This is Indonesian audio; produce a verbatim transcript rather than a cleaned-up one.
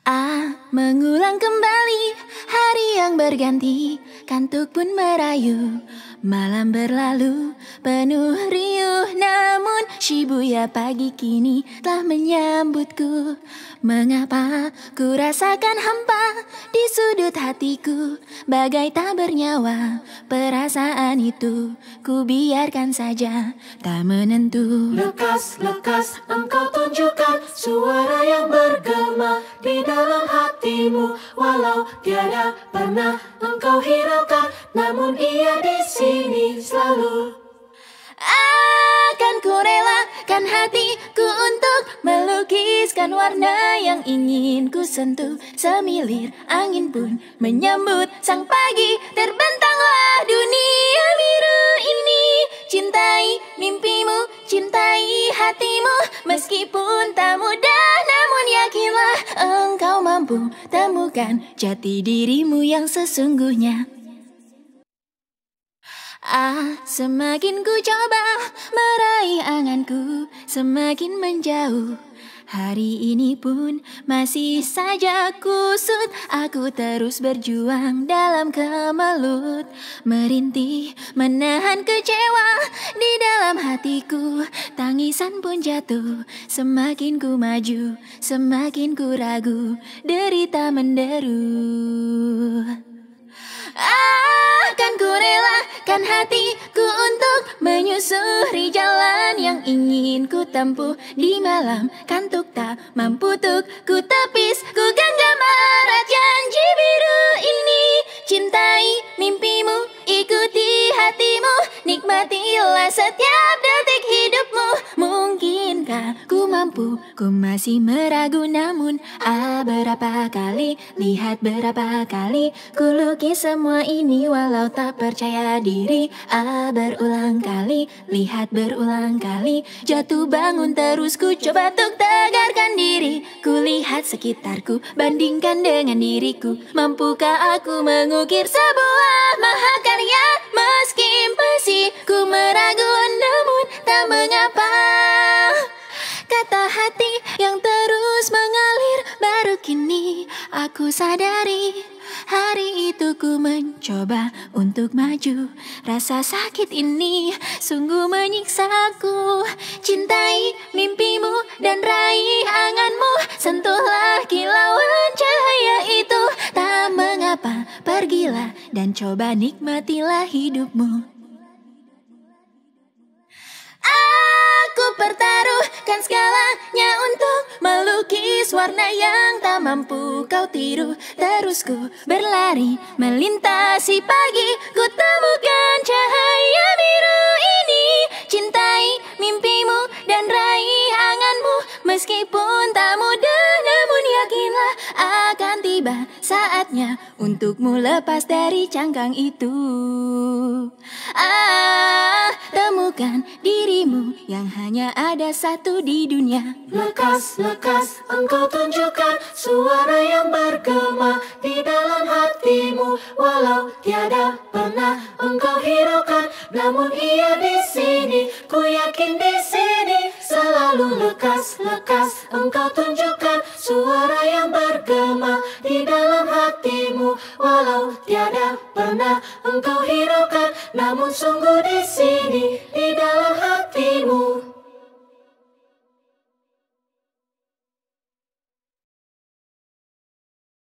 Ah, mengulang kembali hari yang berganti, kantuk pun merayu. Malam berlalu penuh riuh, namun Shibuya pagi kini telah menyambutku. Mengapa ku rasakan hampa di sudut hatiku, bagai tak bernyawa perasaan itu. Ku biarkan saja tak menentu. Lekas-lekas engkau tunjukkan suara yang bergema di dalam hatimu, walau tiada pernah engkau hiraukan, namun ia di sini selalu. Akan ku relakan hatiku untuk melukiskan warna yang ingin ku sentuh. Semilir angin pun menyambut sang pagi, terbentanglah dunia biru ini. Cintai mimpimu, cintai hatimu, meskipun tak mudah, namun yakinlah engkau mampu temukan jati dirimu yang sesungguhnya. Ah, semakin ku coba meraih anganku, semakin menjauh. Hari ini pun masih saja kusut. Aku terus berjuang dalam kemelut, merintih menahan kecewa di dalam hatiku. Tangisan pun jatuh, semakin ku maju, semakin ku ragu, derita menderu. Akan ku relakan hatiku untuk menyusuri jalan yang ingin ku tempuh. Di malam kantuk tak mampu untuk ku tepis, ku genggam erat janji biru ini. Cintai mimpimu, ikuti hatimu, nikmatilah setiap detik hidupmu. Mungkinkah ku mampu, ku masih meragu, namun ah, berapa kali, lihat berapa kali ku lukis semua ini walau tak percaya diri. Ah, berulang kali, lihat berulang kali, jatuh bangun terus ku coba untuk tegarkan diri. Ku lihat sekitarku, bandingkan dengan diriku, mampukah aku mengukir sebuah mahakarya? Meski masih ku meragu, namun tak mengapa. Kata hati yang terus mengalir, baru kini aku sadari. Hari itu ku mencoba untuk maju, rasa sakit ini sungguh menyiksaku. Cintai mimpimu dan raih anganmu, sentuhlah kilauan cahaya itu. Tak mengapa, pergilah dan coba nikmatilah hidupmu. Aku pertaruhkan segalanya untuk melukis warna yang tak mampu kau tiru. Terus ku berlari melintasi pagi, ku temukan cahaya biru ini. Cintai mimpimu dan raih anganmu, meskipun tak mudah, namun yakinlah akan tiba saatnya untukmu lepas dari cangkang itu. Ah, temukan dirimu yang hanya ada satu di dunia. Lekas-lekas engkau tunjukkan suara yang bergema di dalam hatimu, walau tiada pernah engkau hiraukan, namun ia di sini, ku yakin di sini selalu. Lekas-lekas engkau tunjukkan